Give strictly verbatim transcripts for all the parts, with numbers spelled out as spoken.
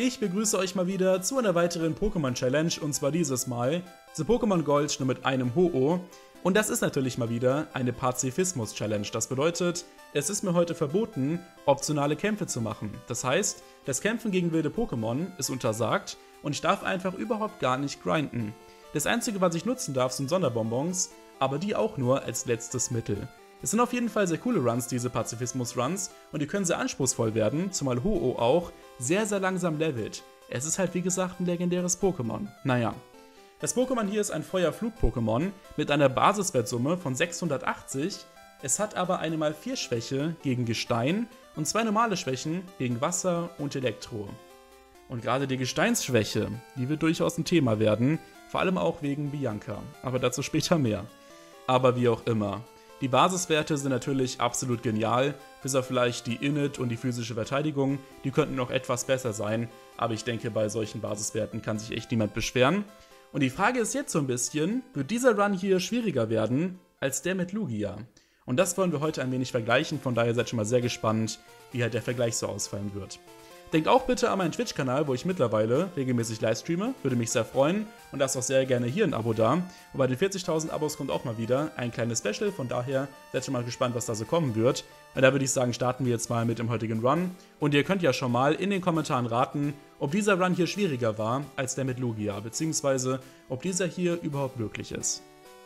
Ich begrüße euch mal wieder zu einer weiteren Pokémon Challenge und zwar dieses Mal zu Pokémon Gold nur mit einem Ho-Oh. Und das ist natürlich mal wieder eine Pazifismus Challenge. Das bedeutet, es ist mir heute verboten, optionale Kämpfe zu machen. Das heißt, das Kämpfen gegen wilde Pokémon ist untersagt und ich darf einfach überhaupt gar nicht grinden. Das einzige, was ich nutzen darf, sind Sonderbonbons, aber die auch nur als letztes Mittel. Es sind auf jeden Fall sehr coole Runs, diese Pazifismus-Runs, und die können sehr anspruchsvoll werden, zumal Ho-Oh auch sehr, sehr langsam levelt. Es ist halt wie gesagt ein legendäres Pokémon. Naja. Das Pokémon hier ist ein Feuer-Flug-Pokémon mit einer Basiswertsumme von sechshundertachtzig. Es hat aber eine mal vier Schwäche gegen Gestein und zwei normale Schwächen gegen Wasser und Elektro. Und gerade die Gesteinsschwäche, die wird durchaus ein Thema werden, vor allem auch wegen Bianca, aber dazu später mehr. Aber wie auch immer. Die Basiswerte sind natürlich absolut genial, bis auf vielleicht die Init und die physische Verteidigung, die könnten noch etwas besser sein, aber ich denke, bei solchen Basiswerten kann sich echt niemand beschweren. Und die Frage ist jetzt so ein bisschen, wird dieser Run hier schwieriger werden als der mit Lugia? Und das wollen wir heute ein wenig vergleichen, von daher seid schon mal sehr gespannt, wie halt der Vergleich so ausfallen wird. Denkt auch bitte an meinen Twitch-Kanal, wo ich mittlerweile regelmäßig live streame, würde mich sehr freuen und lasst auch sehr gerne hier ein Abo da. Und bei den vierzigtausend Abos kommt auch mal wieder ein kleines Special, von daher seid schon mal gespannt, was da so kommen wird. Und da würde ich sagen, starten wir jetzt mal mit dem heutigen Run. Und ihr könnt ja schon mal in den Kommentaren raten, ob dieser Run hier schwieriger war als der mit Lugia, beziehungsweise ob dieser hier überhaupt möglich ist.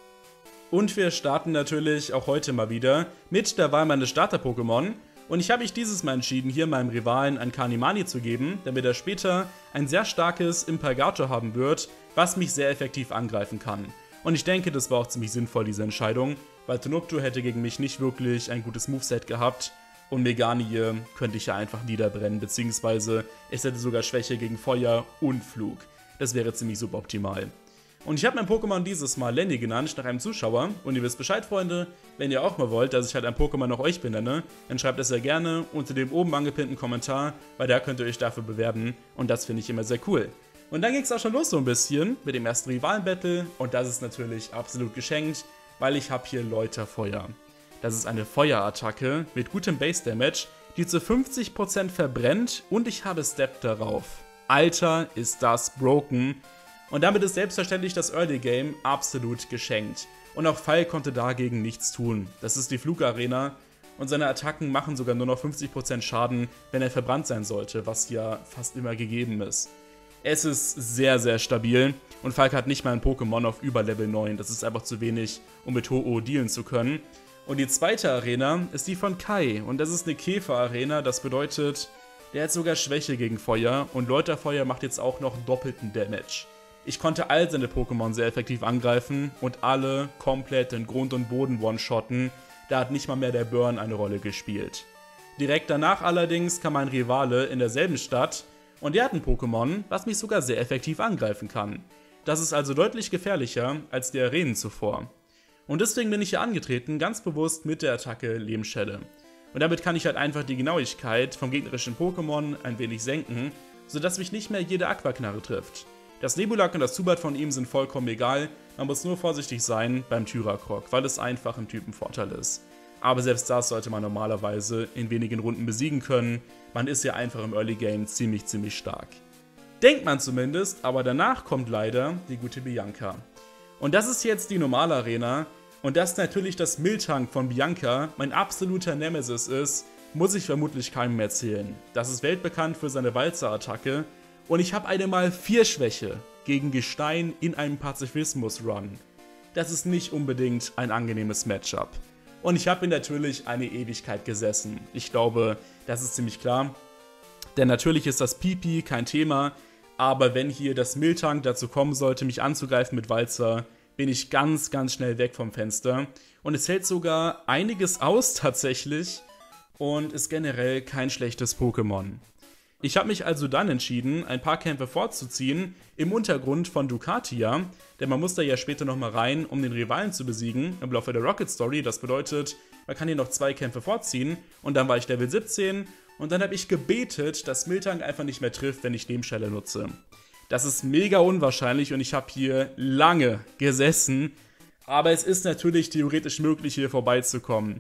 Und wir starten natürlich auch heute mal wieder mit der Wahl meines Starter-Pokémon. Und ich habe mich dieses Mal entschieden, hier meinem Rivalen ein Kanimani zu geben, damit er später ein sehr starkes Impalgator haben wird, was mich sehr effektiv angreifen kann. Und ich denke, das war auch ziemlich sinnvoll, diese Entscheidung, weil Tonoptu hätte gegen mich nicht wirklich ein gutes Moveset gehabt und Meganium könnte ich ja einfach niederbrennen, beziehungsweise es hätte sogar Schwäche gegen Feuer und Flug. Das wäre ziemlich suboptimal. Und ich habe mein Pokémon dieses Mal Lenny genannt, nach einem Zuschauer. Und ihr wisst Bescheid, Freunde, wenn ihr auch mal wollt, dass ich halt ein Pokémon nach euch benenne, dann schreibt es sehr gerne unter dem oben angepinnten Kommentar, weil da könnt ihr euch dafür bewerben und das finde ich immer sehr cool. Und dann ging es auch schon los so ein bisschen mit dem ersten Rivalen-Battle und das ist natürlich absolut geschenkt, weil ich habe hier Läuterfeuer. Das ist eine Feuerattacke mit gutem Base-Damage, die zu fünfzig Prozent verbrennt und ich habe Step darauf. Alter, ist das broken! Und damit ist selbstverständlich das Early Game absolut geschenkt. Und auch Fall konnte dagegen nichts tun. Das ist die Flugarena und seine Attacken machen sogar nur noch fünfzig Prozent Schaden, wenn er verbrannt sein sollte, was ja fast immer gegeben ist. Es ist sehr, sehr stabil und Falk hat nicht mal ein Pokémon auf über Level neun. Das ist einfach zu wenig, um mit Ho-Oh dealen zu können. Und die zweite Arena ist die von Kai und das ist eine Käfer-Arena. Das bedeutet, der hat sogar Schwäche gegen Feuer und Läuterfeuer macht jetzt auch noch doppelten Damage. Ich konnte all seine Pokémon sehr effektiv angreifen und alle komplett in Grund und Boden one-shotten, da hat nicht mal mehr der Burn eine Rolle gespielt. Direkt danach allerdings kam mein Rivale in derselben Stadt und der hat ein Pokémon, was mich sogar sehr effektiv angreifen kann. Das ist also deutlich gefährlicher als die Arenen zuvor. Und deswegen bin ich hier angetreten, ganz bewusst mit der Attacke Lehmschelle. Und damit kann ich halt einfach die Genauigkeit vom gegnerischen Pokémon ein wenig senken, sodass mich nicht mehr jede Aquaknarre trifft. Das Nebulak und das Zubat von ihm sind vollkommen egal, man muss nur vorsichtig sein beim Tyrakrok, weil es einfach ein Typenvorteil ist. Aber selbst das sollte man normalerweise in wenigen Runden besiegen können, man ist ja einfach im Early Game ziemlich, ziemlich stark. Denkt man zumindest, aber danach kommt leider die gute Bianca. Und das ist jetzt die normale Arena und dass natürlich das Miltank von Bianca mein absoluter Nemesis ist, muss ich vermutlich keinem erzählen. Das ist weltbekannt für seine Walzer-Attacke. Und ich habe eine mal vier Schwäche gegen Gestein in einem Pazifismus-Run. Das ist nicht unbedingt ein angenehmes Matchup. Und ich habe ihn natürlich eine Ewigkeit gesessen. Ich glaube, das ist ziemlich klar. Denn natürlich ist das Pipi kein Thema, aber wenn hier das Miltank dazu kommen sollte, mich anzugreifen mit Walzer, bin ich ganz, ganz schnell weg vom Fenster. Und es hält sogar einiges aus tatsächlich und ist generell kein schlechtes Pokémon. Ich habe mich also dann entschieden, ein paar Kämpfe vorzuziehen im Untergrund von Ducatia, denn man muss da ja später nochmal rein, um den Rivalen zu besiegen im Laufe der Rocket Story. Das bedeutet, man kann hier noch zwei Kämpfe vorziehen und dann war ich Level siebzehn und dann habe ich gebetet, dass Miltank einfach nicht mehr trifft, wenn ich Lehmschelle nutze. Das ist mega unwahrscheinlich und ich habe hier lange gesessen, aber es ist natürlich theoretisch möglich, hier vorbeizukommen.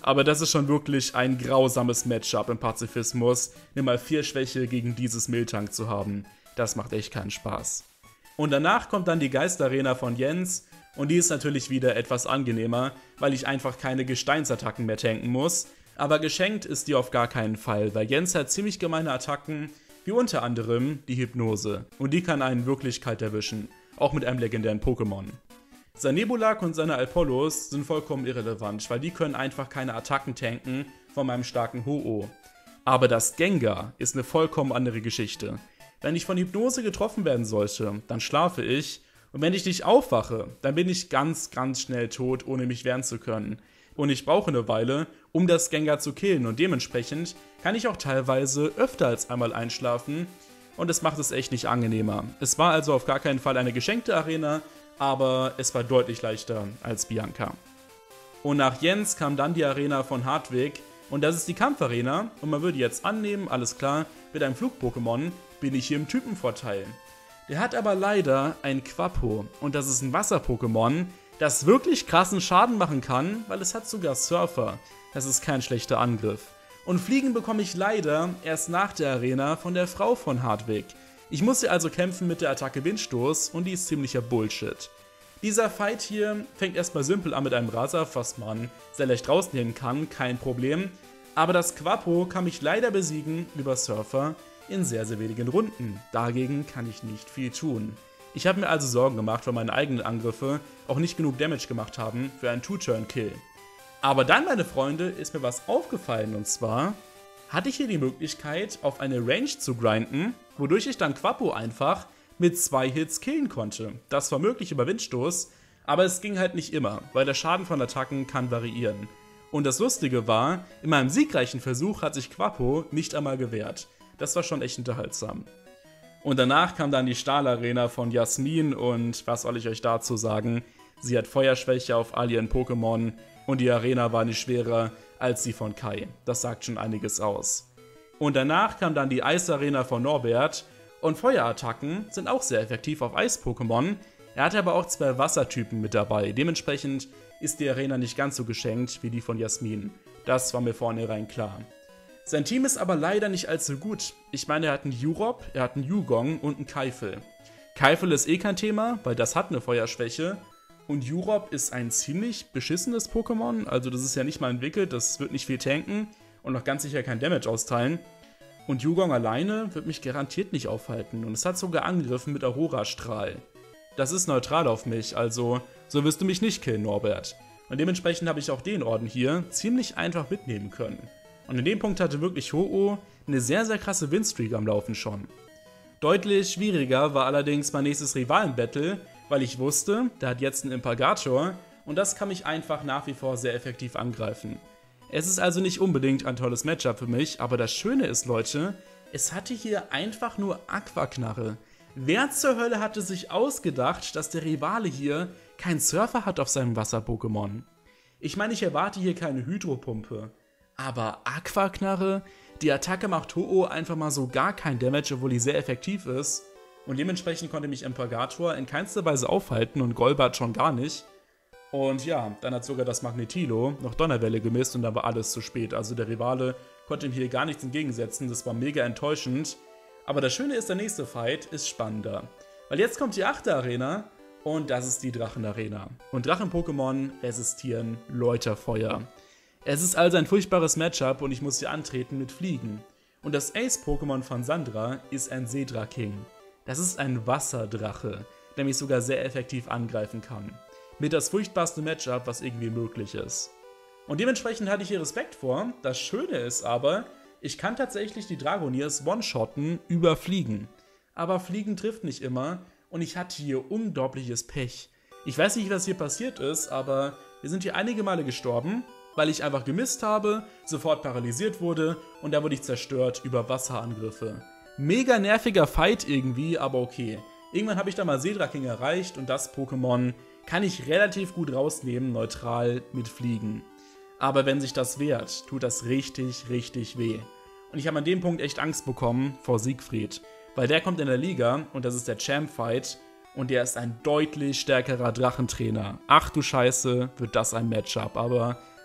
aber das ist schon wirklich ein grausames Matchup im Pazifismus, Nummer vier Schwäche gegen dieses Miltank zu haben. Das macht echt keinen Spaß. Und danach kommt dann die Geistarena von Jens und die ist natürlich wieder etwas angenehmer, weil ich einfach keine Gesteinsattacken mehr tanken muss. Aber geschenkt ist die auf gar keinen Fall, weil Jens hat ziemlich gemeine Attacken, wie unter anderem die Hypnose. Und die kann einen wirklich kalt erwischen, auch mit einem legendären Pokémon. Sein Nebulak und seine Alpollos sind vollkommen irrelevant, weil die können einfach keine Attacken tanken von meinem starken Ho-Oh. Aber das Gengar ist eine vollkommen andere Geschichte. Wenn ich von Hypnose getroffen werden sollte, dann schlafe ich, und wenn ich nicht aufwache, dann bin ich ganz, ganz schnell tot, ohne mich wehren zu können. Und ich brauche eine Weile, um das Gengar zu killen, und dementsprechend kann ich auch teilweise öfter als einmal einschlafen, und es macht es echt nicht angenehmer. Es war also auf gar keinen Fall eine geschenkte Arena, aber es war deutlich leichter als Bianca. Und nach Jens kam dann die Arena von Hartwig, und das ist die Kampfarena, und man würde jetzt annehmen, alles klar, mit einem Flug-Pokémon bin ich hier im Typenvorteil. Der hat aber leider ein Quappo, und das ist ein Wasser-Pokémon, das wirklich krassen Schaden machen kann, weil es hat sogar Surfer. Das ist kein schlechter Angriff. Und Fliegen bekomme ich leider erst nach der Arena von der Frau von Hartwig. Ich musste also kämpfen mit der Attacke Windstoß und die ist ziemlicher Bullshit. Dieser Fight hier fängt erstmal simpel an mit einem Rasaf, was man sehr leicht rausnehmen kann, kein Problem. Aber das Quappo kann mich leider besiegen über Surfer in sehr, sehr wenigen Runden. Dagegen kann ich nicht viel tun. Ich habe mir also Sorgen gemacht, weil meine eigenen Angriffe auch nicht genug Damage gemacht haben für einen Two-Turn-Kill. Aber dann, meine Freunde, ist mir was aufgefallen, und zwar hatte ich hier die Möglichkeit, auf eine Range zu grinden, wodurch ich dann Quappo einfach mit zwei Hits killen konnte. Das war möglich über Windstoß, aber es ging halt nicht immer, weil der Schaden von Attacken kann variieren. Und das Lustige war, in meinem siegreichen Versuch hat sich Quappo nicht einmal gewehrt. Das war schon echt unterhaltsam. Und danach kam dann die Stahlarena von Jasmin und was soll ich euch dazu sagen? Sie hat Feuerschwäche auf all ihren Pokémon und die Arena war nicht schwerer als die von Kai. Das sagt schon einiges aus. Und danach kam dann die Eisarena von Norbert und Feuerattacken sind auch sehr effektiv auf Eis-Pokémon. Er hatte aber auch zwei Wassertypen mit dabei. Dementsprechend ist die Arena nicht ganz so geschenkt wie die von Jasmin. Das war mir vornherein klar. Sein Team ist aber leider nicht allzu gut. Ich meine, er hat einen Jurop, er hat einen Yugong und einen Keifel. Keifel ist eh kein Thema, weil das hat eine Feuerschwäche. Und Jurop ist ein ziemlich beschissenes Pokémon. Also das ist ja nicht mal entwickelt, das wird nicht viel tanken und noch ganz sicher kein Damage austeilen. Und Yugong alleine wird mich garantiert nicht aufhalten. Und es hat sogar angegriffen mit Aurora-Strahl. Das ist neutral auf mich, also so wirst du mich nicht killen, Norbert. Und dementsprechend habe ich auch den Orden hier ziemlich einfach mitnehmen können. Und in dem Punkt hatte wirklich Ho-Oh eine sehr, sehr krasse Winstreak am Laufen schon. Deutlich schwieriger war allerdings mein nächstes Rivalen-Battle, weil ich wusste, der hat jetzt einen Impagator und das kann mich einfach nach wie vor sehr effektiv angreifen. Es ist also nicht unbedingt ein tolles Matchup für mich, aber das Schöne ist, Leute, es hatte hier einfach nur Aquaknarre. Wer zur Hölle hatte sich ausgedacht, dass der Rivale hier keinen Surfer hat auf seinem Wasser-Pokémon? Ich meine, ich erwarte hier keine Hydropumpe. Aber Aquaknarre, die Attacke macht Ho-Oh einfach mal so gar kein Damage, obwohl die sehr effektiv ist. Und dementsprechend konnte mich Impagator in keinster Weise aufhalten und Golbat schon gar nicht. Und ja, dann hat sogar das Magnetilo noch Donnerwelle gemisst und dann war alles zu spät. Also der Rivale konnte ihm hier gar nichts entgegensetzen, das war mega enttäuschend. Aber das Schöne ist, der nächste Fight ist spannender. Weil jetzt kommt die achte Arena und das ist die Drachenarena. Und Drachen-Pokémon resistieren Läuterfeuer. Es ist also ein furchtbares Matchup und ich muss hier antreten mit Fliegen. Und das Ace-Pokémon von Sandra ist ein Seedraking. Das ist ein Wasserdrache, der mich sogar sehr effektiv angreifen kann. Mit das furchtbarste Matchup, was irgendwie möglich ist. Und dementsprechend hatte ich hier Respekt vor. Das Schöne ist aber, ich kann tatsächlich die Dragoniers one-shotten über Fliegen. Aber Fliegen trifft nicht immer und ich hatte hier unglaubliches Pech. Ich weiß nicht, was hier passiert ist, aber wir sind hier einige Male gestorben, weil ich einfach gemisst habe, sofort paralysiert wurde und da wurde ich zerstört über Wasserangriffe. Mega nerviger Fight irgendwie, aber okay. Irgendwann habe ich da mal Seedraking erreicht und das Pokémon kann ich relativ gut rausnehmen, neutral mit Fliegen. Aber wenn sich das wehrt, tut das richtig, richtig weh. Und ich habe an dem Punkt echt Angst bekommen vor Siegfried, weil der kommt in der Liga und das ist der Champ-Fight und der ist ein deutlich stärkerer Drachentrainer. Ach du Scheiße, wird das ein Matchup, aber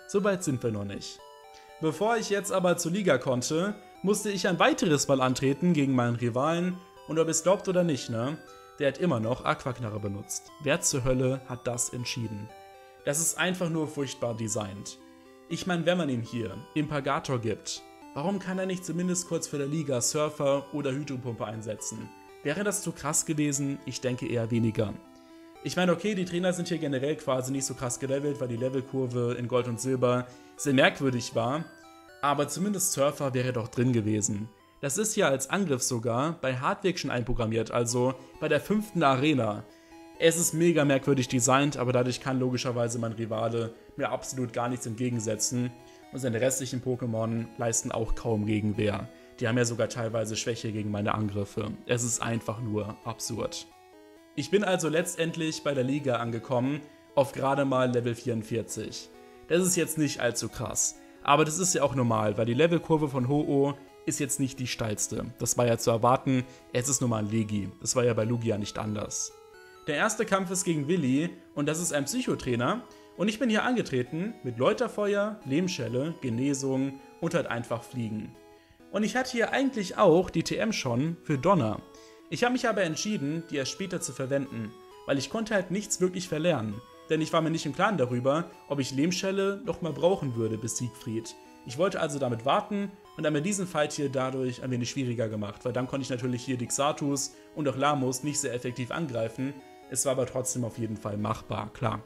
So weit sind wir noch nicht. Bevor ich jetzt aber zur Liga konnte, musste ich ein weiteres Mal antreten gegen meinen Rivalen und ob ihr es glaubt oder nicht, ne, der hat immer noch Aquaknarre benutzt. Wer zur Hölle hat das entschieden? Das ist einfach nur furchtbar designt. Ich meine, wenn man ihm hier Impagator gibt, warum kann er nicht zumindest kurz für der Liga Surfer oder Hydropumpe einsetzen? Wäre das zu krass gewesen? Ich denke eher weniger. Ich meine, okay, die Trainer sind hier generell quasi nicht so krass gelevelt, weil die Levelkurve in Gold und Silber sehr merkwürdig war, aber zumindest Surfer wäre doch drin gewesen. Das ist ja als Angriff sogar bei Hardwig schon einprogrammiert, also bei der fünften Arena. Es ist mega merkwürdig designt, aber dadurch kann logischerweise mein Rivale mir absolut gar nichts entgegensetzen und seine restlichen Pokémon leisten auch kaum Gegenwehr. Die haben ja sogar teilweise Schwäche gegen meine Angriffe. Es ist einfach nur absurd. Ich bin also letztendlich bei der Liga angekommen, auf gerade mal Level vierundvierzig. Das ist jetzt nicht allzu krass, aber das ist ja auch normal, weil die Levelkurve von Ho-Oh ist jetzt nicht die steilste. Das war ja zu erwarten, es ist nun mal ein Legi. Das war ja bei Lugia nicht anders. Der erste Kampf ist gegen Willi und das ist ein Psychotrainer und ich bin hier angetreten mit Läuterfeuer, Lehmschelle, Genesung und halt einfach Fliegen. Und ich hatte hier eigentlich auch die T M schon für Donner. Ich habe mich aber entschieden, die erst später zu verwenden, weil ich konnte halt nichts wirklich verlernen. Denn ich war mir nicht im Klaren darüber, ob ich Lehmschelle noch mal brauchen würde bis Siegfried. Ich wollte also damit warten und dann mir diesen Fight hier dadurch ein wenig schwieriger gemacht, weil dann konnte ich natürlich hier Dixatus und auch Lamos nicht sehr effektiv angreifen. Es war aber trotzdem auf jeden Fall machbar, klar.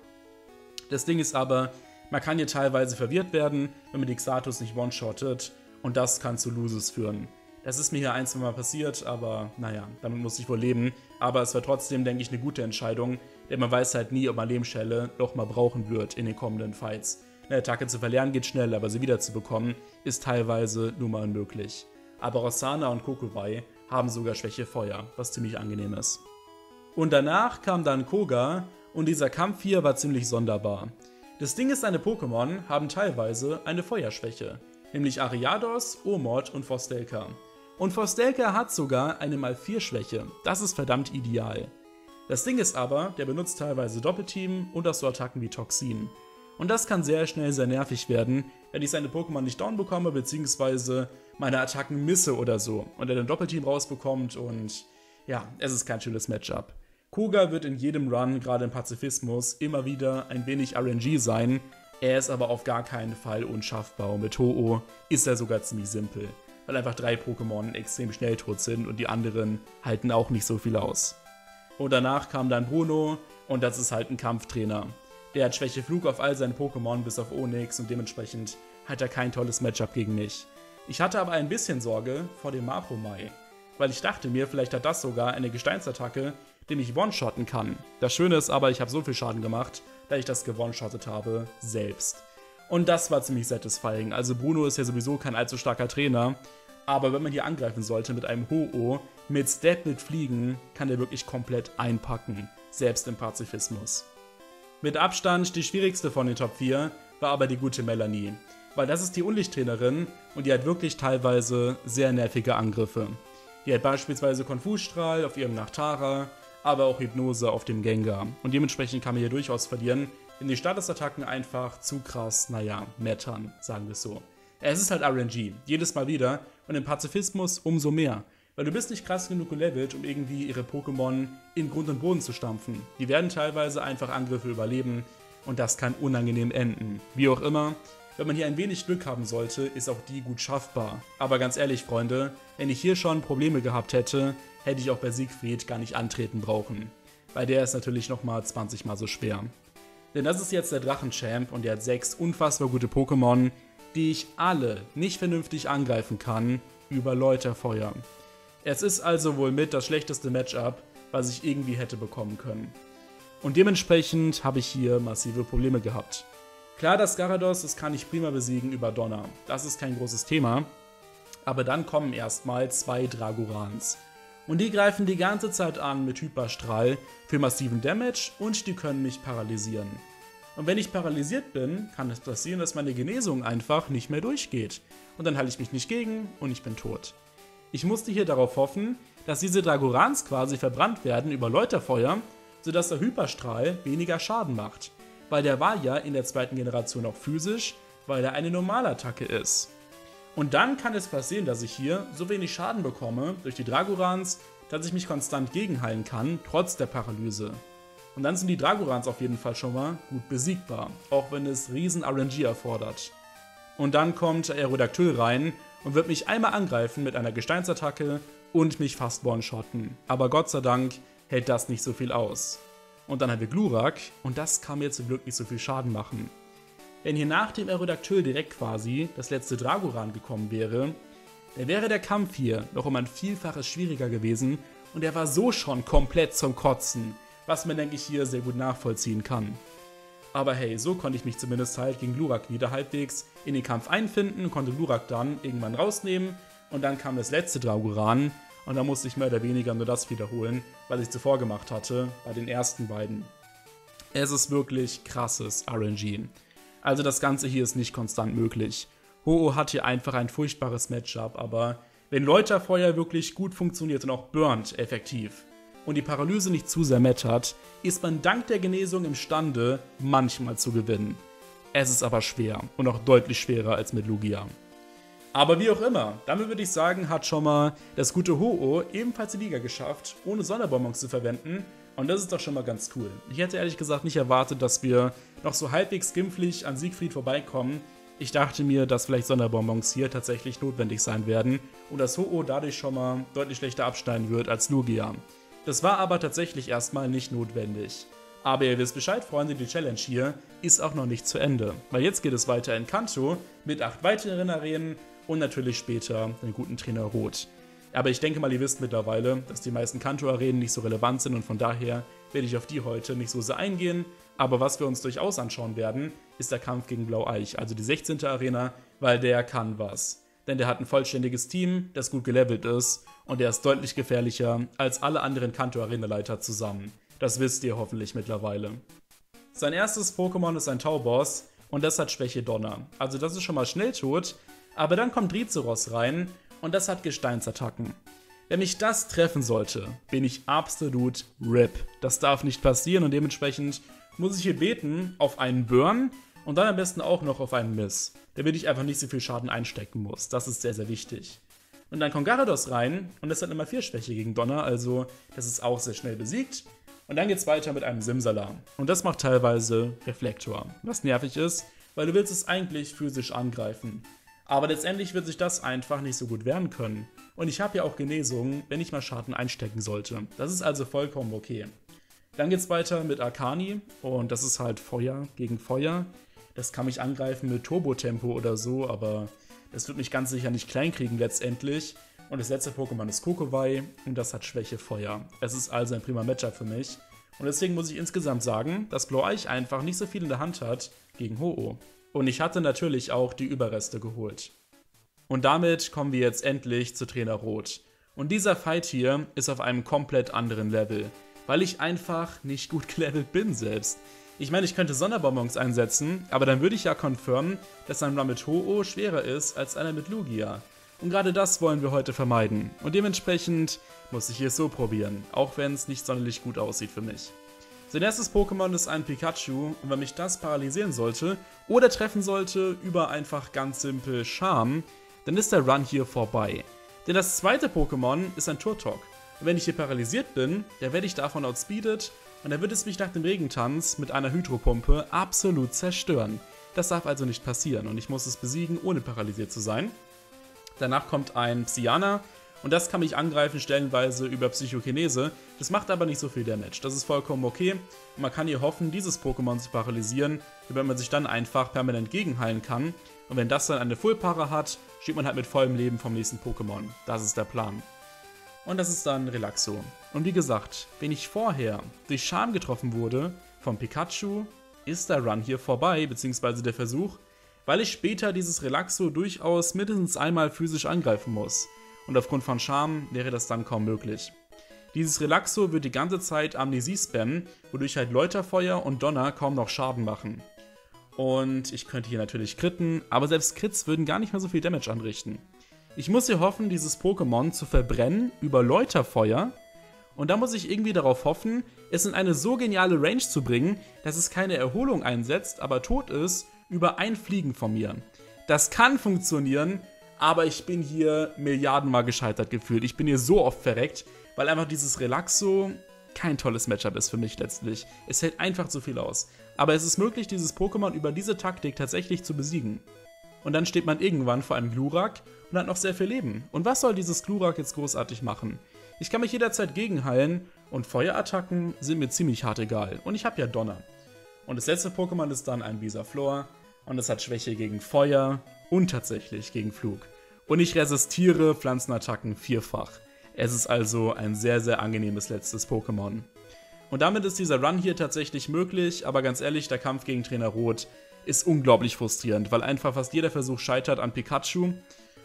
Das Ding ist aber, man kann hier teilweise verwirrt werden, wenn man Dixatus nicht one-shottet und das kann zu Loses führen. Das ist mir hier ein, zwei Mal passiert, aber naja, damit muss ich wohl leben. Aber es war trotzdem, denke ich, eine gute Entscheidung, denn man weiß halt nie, ob man Lehmschelle noch mal brauchen wird in den kommenden Fights. Eine Attacke zu verlernen geht schnell, aber sie wieder zu bekommen, ist teilweise nun mal unmöglich. Aber Rossana und Kokowai haben sogar Schwäche Feuer, was ziemlich angenehm ist. Und danach kam dann Koga und dieser Kampf hier war ziemlich sonderbar. Das Ding ist, seine Pokémon haben teilweise eine Feuerschwäche, nämlich Ariados, Omod und Forstelka. Und Forstelka hat sogar eine mal vier Schwäche, das ist verdammt ideal. Das Ding ist aber, der benutzt teilweise Doppelteam und auch so Attacken wie Toxin. Und das kann sehr schnell sehr nervig werden, wenn ich seine Pokémon nicht down bekomme, beziehungsweise meine Attacken misse oder so. Und er dann Doppelteam rausbekommt und ja, es ist kein schönes Matchup. Koga wird in jedem Run, gerade im Pazifismus, immer wieder ein wenig R N G sein. Er ist aber auf gar keinen Fall unschaffbar und mit Ho-Oh ist er sogar ziemlich simpel, weil einfach drei Pokémon extrem schnell tot sind und die anderen halten auch nicht so viel aus. Und danach kam dann Bruno und das ist halt ein Kampftrainer. Der hat Schwäche Flug auf all seine Pokémon bis auf Onyx und dementsprechend hat er kein tolles Matchup gegen mich. Ich hatte aber ein bisschen Sorge vor dem Machomai, weil ich dachte mir, vielleicht hat das sogar eine Gesteinsattacke, die mich one-shotten kann. Das Schöne ist aber, ich habe so viel Schaden gemacht, da ich das gewone-shottet habe, selbst. Und das war ziemlich satisfying. Also Bruno ist ja sowieso kein allzu starker Trainer, aber wenn man hier angreifen sollte mit einem Ho-Oh, mit Step mit Fliegen, kann der wirklich komplett einpacken, selbst im Pazifismus. Mit Abstand die schwierigste von den Top vier war aber die gute Melanie, weil das ist die Unlichttrainerin und die hat wirklich teilweise sehr nervige Angriffe. Die hat beispielsweise Konfusstrahl auf ihrem Nachtara, aber auch Hypnose auf dem Gengar und dementsprechend kann man hier durchaus verlieren, wenn die Statusattacken einfach zu krass, naja, mettern, sagen wir es so. Es ist halt R N G, jedes Mal wieder und im Pazifismus umso mehr. Weil du bist nicht krass genug gelevelt, um irgendwie ihre Pokémon in Grund und Boden zu stampfen. Die werden teilweise einfach Angriffe überleben und das kann unangenehm enden. Wie auch immer, wenn man hier ein wenig Glück haben sollte, ist auch die gut schaffbar. Aber ganz ehrlich, Freunde, wenn ich hier schon Probleme gehabt hätte, hätte ich auch bei Siegfried gar nicht antreten brauchen. Weil der ist natürlich nochmal zwanzig mal so schwer. Denn das ist jetzt der Drachenchamp und der hat sechs unfassbar gute Pokémon, die ich alle nicht vernünftig angreifen kann, über Läuterfeuer. Es ist also wohl mit das schlechteste Matchup, was ich irgendwie hätte bekommen können. Und dementsprechend habe ich hier massive Probleme gehabt. Klar, das Gyarados, das kann ich prima besiegen über Donner. Das ist kein großes Thema. Aber dann kommen erstmal zwei Dragorans. Und die greifen die ganze Zeit an mit Hyperstrahl für massiven Damage und die können mich paralysieren. Und wenn ich paralysiert bin, kann es passieren, dass meine Genesung einfach nicht mehr durchgeht. Und dann halte ich mich nicht gegen und ich bin tot. Ich musste hier darauf hoffen, dass diese Dragorans quasi verbrannt werden über Läuterfeuer, sodass der Hyperstrahl weniger Schaden macht. Weil der war ja in der zweiten Generation auch physisch, weil er eine Normalattacke ist. Und dann kann es passieren, dass ich hier so wenig Schaden bekomme durch die Dragorans, dass ich mich konstant gegenheilen kann, trotz der Paralyse. Und dann sind die Dragorans auf jeden Fall schon mal gut besiegbar, auch wenn es riesen R N G erfordert. Und dann kommt Aerodactyl rein und wird mich einmal angreifen mit einer Gesteinsattacke und mich fast one-shotten. Aber Gott sei Dank hält das nicht so viel aus. Und dann haben wir Glurak und das kann mir zum Glück nicht so viel Schaden machen. Wenn hier nach dem Aerodactyl direkt quasi das letzte Dragoran gekommen wäre, dann wäre der Kampf hier noch um ein Vielfaches schwieriger gewesen und er war so schon komplett zum Kotzen, was man, denke ich, hier sehr gut nachvollziehen kann. Aber hey, so konnte ich mich zumindest halt gegen Glurak wieder halbwegs in den Kampf einfinden, konnte Glurak dann irgendwann rausnehmen und dann kam das letzte Dragoran und da musste ich mehr oder weniger nur das wiederholen, was ich zuvor gemacht hatte bei den ersten beiden. Es ist wirklich krasses R N G. Also das Ganze hier ist nicht konstant möglich. Ho-Oh hat hier einfach ein furchtbares Matchup, aber wenn Läuterfeuer wirklich gut funktioniert und auch burnt effektiv und die Paralyse nicht zu sehr mattert, ist man dank der Genesung imstande, manchmal zu gewinnen. Es ist aber schwer und auch deutlich schwerer als mit Lugia. Aber wie auch immer, damit würde ich sagen, hat schon mal das gute Ho-Oh ebenfalls die Liga geschafft, ohne Sonderbonbons zu verwenden. Und das ist doch schon mal ganz cool. Ich hätte ehrlich gesagt nicht erwartet, dass wir noch so halbwegs glimpflich an Siegfried vorbeikommen. Ich dachte mir, dass vielleicht Sonderbonbons hier tatsächlich notwendig sein werden und dass Ho-Oh dadurch schon mal deutlich schlechter abschneiden wird als Lugia. Das war aber tatsächlich erstmal nicht notwendig. Aber ihr wisst Bescheid, Freunde, die Challenge hier ist auch noch nicht zu Ende. Weil jetzt geht es weiter in Kanto mit acht weiteren Arenen und natürlich später den guten Trainer Rot. Aber ich denke mal, ihr wisst mittlerweile, dass die meisten Kanto-Arenen nicht so relevant sind und von daher werde ich auf die heute nicht so sehr eingehen. Aber was wir uns durchaus anschauen werden, ist der Kampf gegen Blau-Eich, also die sechzehnte Arena, weil der kann was. Denn der hat ein vollständiges Team, das gut gelevelt ist und der ist deutlich gefährlicher als alle anderen Kanto-Arenaleiter zusammen. Das wisst ihr hoffentlich mittlerweile. Sein erstes Pokémon ist ein Tauboss und das hat Schwäche Donner. Also das ist schon mal Schnelltod, aber dann kommt Rizeros rein und das hat Gesteinsattacken. Wenn mich das treffen sollte, bin ich absolut R I P. Das darf nicht passieren und dementsprechend muss ich hier beten auf einen Burn und dann am besten auch noch auf einen Miss, damit ich einfach nicht so viel Schaden einstecken muss. Das ist sehr, sehr wichtig. Und dann kommt Gyarados rein und das hat immer vier Schwäche gegen Donner, also das ist auch sehr schnell besiegt. Und dann geht's weiter mit einem Simsalam. Und das macht teilweise Reflektor, was nervig ist, weil du willst es eigentlich physisch angreifen. Aber letztendlich wird sich das einfach nicht so gut wehren können. Und ich habe ja auch Genesung, wenn ich mal Schaden einstecken sollte. Das ist also vollkommen okay. Dann geht's weiter mit Arcani und das ist halt Feuer gegen Feuer. Das kann mich angreifen mit Turbo-Tempo oder so, aber das wird mich ganz sicher nicht klein kriegen letztendlich. Und das letzte Pokémon ist Kokowai und das hat Schwäche Feuer. Es ist also ein prima Matchup für mich. Und deswegen muss ich insgesamt sagen, dass Blau-Eich einfach nicht so viel in der Hand hat gegen Ho-Oh. Und ich hatte natürlich auch die Überreste geholt. Und damit kommen wir jetzt endlich zu Trainer Rot. Und dieser Fight hier ist auf einem komplett anderen Level, weil ich einfach nicht gut gelevelt bin selbst. Ich meine, ich könnte Sonderbonbons einsetzen, aber dann würde ich ja confirmen, dass ein Run mit Ho-Oh schwerer ist als einer mit Lugia. Und gerade das wollen wir heute vermeiden. Und dementsprechend muss ich es so probieren, auch wenn es nicht sonderlich gut aussieht für mich. Sein erstes Pokémon ist ein Pikachu und wenn mich das paralysieren sollte oder treffen sollte über einfach ganz simpel Charme, dann ist der Run hier vorbei. Denn das zweite Pokémon ist ein Turtok. Und wenn ich hier paralysiert bin, dann werde ich davon outspeedet und dann wird es mich nach dem Regentanz mit einer Hydropumpe absolut zerstören. Das darf also nicht passieren und ich muss es besiegen, ohne paralysiert zu sein. Danach kommt ein Psyana und das kann mich angreifen stellenweise über Psychokinese. Das macht aber nicht so viel Damage. Das ist vollkommen okay. Und man kann hier hoffen, dieses Pokémon zu paralysieren, damit man sich dann einfach permanent gegenheilen kann. Und wenn das dann eine Full-Para hat, steht man halt mit vollem Leben vom nächsten Pokémon. Das ist der Plan. Und das ist dann Relaxo. Und wie gesagt, wenn ich vorher durch Charme getroffen wurde vom Pikachu, ist der Run hier vorbei, beziehungsweise der Versuch, weil ich später dieses Relaxo durchaus mindestens einmal physisch angreifen muss. Und aufgrund von Charme wäre das dann kaum möglich. Dieses Relaxo wird die ganze Zeit Amnesie spammen, wodurch halt Läuterfeuer und Donner kaum noch Schaden machen. Und ich könnte hier natürlich critten, aber selbst Crits würden gar nicht mehr so viel Damage anrichten. Ich muss hier hoffen, dieses Pokémon zu verbrennen über Läuterfeuer. Und da muss ich irgendwie darauf hoffen, es in eine so geniale Range zu bringen, dass es keine Erholung einsetzt, aber tot ist, über ein Fliegen von mir. Das kann funktionieren, aber ich bin hier milliardenmal gescheitert gefühlt. Ich bin hier so oft verreckt, weil einfach dieses Relaxo kein tolles Matchup ist für mich letztlich. Es hält einfach zu viel aus. Aber es ist möglich, dieses Pokémon über diese Taktik tatsächlich zu besiegen. Und dann steht man irgendwann vor einem Glurak und hat noch sehr viel Leben. Und was soll dieses Glurak jetzt großartig machen? Ich kann mich jederzeit gegenheilen und Feuerattacken sind mir ziemlich hart egal. Und ich habe ja Donner. Und das letzte Pokémon ist dann ein Bisaflor und es hat Schwäche gegen Feuer und tatsächlich gegen Flug. Und ich resistiere Pflanzenattacken vierfach. Es ist also ein sehr, sehr angenehmes letztes Pokémon. Und damit ist dieser Run hier tatsächlich möglich, aber ganz ehrlich, der Kampf gegen Trainer Rot ist unglaublich frustrierend, weil einfach fast jeder Versuch scheitert an Pikachu.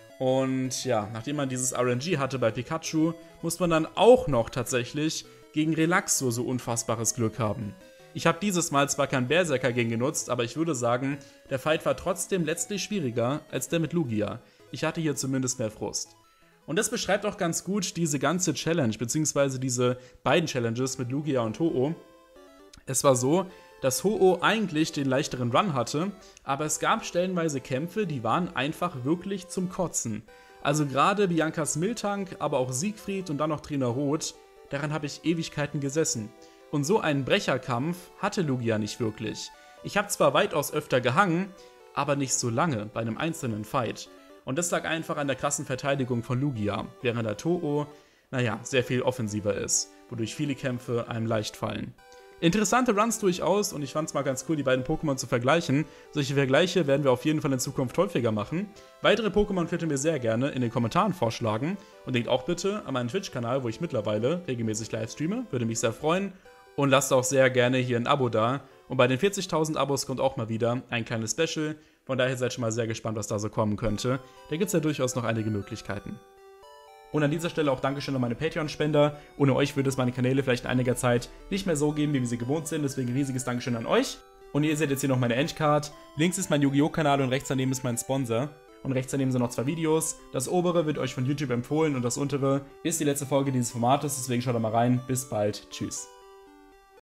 Und ja, nachdem man dieses R N G hatte bei Pikachu, muss man dann auch noch tatsächlich gegen Relaxo so unfassbares Glück haben. Ich habe dieses Mal zwar keinen Berserker gegen genutzt, aber ich würde sagen, der Fight war trotzdem letztlich schwieriger als der mit Lugia. Ich hatte hier zumindest mehr Frust. Und das beschreibt auch ganz gut diese ganze Challenge, beziehungsweise diese beiden Challenges mit Lugia und Ho-Oh. Es war so, dass Ho-Oh eigentlich den leichteren Run hatte, aber es gab stellenweise Kämpfe, die waren einfach wirklich zum Kotzen. Also gerade Biancas Miltank, aber auch Siegfried und dann noch Trainer Rot, daran habe ich Ewigkeiten gesessen. Und so einen Brecherkampf hatte Lugia nicht wirklich. Ich habe zwar weitaus öfter gehangen, aber nicht so lange bei einem einzelnen Fight. Und das lag einfach an der krassen Verteidigung von Lugia, während der Ho-Oh, naja, sehr viel offensiver ist, wodurch viele Kämpfe einem leicht fallen. Interessante Runs durchaus und ich fand es mal ganz cool, die beiden Pokémon zu vergleichen. Solche Vergleiche werden wir auf jeden Fall in Zukunft häufiger machen. Weitere Pokémon könnt ihr mir sehr gerne in den Kommentaren vorschlagen und denkt auch bitte an meinen Twitch-Kanal, wo ich mittlerweile regelmäßig live streame, würde mich sehr freuen. Und lasst auch sehr gerne hier ein Abo da. Und bei den vierzigtausend Abos kommt auch mal wieder ein kleines Special. Von daher seid schon mal sehr gespannt, was da so kommen könnte. Da gibt es ja durchaus noch einige Möglichkeiten. Und an dieser Stelle auch Dankeschön an meine Patreon-Spender. Ohne euch würde es meine Kanäle vielleicht in einiger Zeit nicht mehr so geben, wie wir sie gewohnt sind. Deswegen riesiges Dankeschön an euch. Und ihr seht jetzt hier noch meine Endcard. Links ist mein Yu-Gi-Oh! Kanal und rechts daneben ist mein Sponsor. Und rechts daneben sind noch zwei Videos. Das obere wird euch von YouTube empfohlen und das untere ist die letzte Folge dieses Formates. Deswegen schaut da mal rein. Bis bald. Tschüss.